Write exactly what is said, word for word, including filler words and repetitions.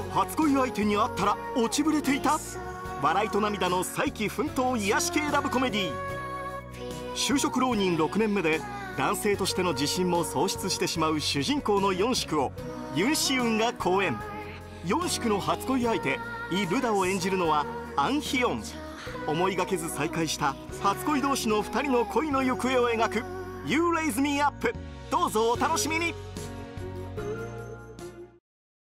初恋相手に会ったら落ちぶれていた。笑いと涙の再起奮闘癒し系ラブコメディー。就職浪人ろくねんめで男性としての自信も喪失してしまう主人公のヨンシクをユン・シウンが好演。ヨンシクの初恋相手イ・ルダを演じるのはアン・ヒヨン。思いがけず再会した初恋同士のふたりの恋の行方を描く You Raise Me Up。 どうぞお楽しみに。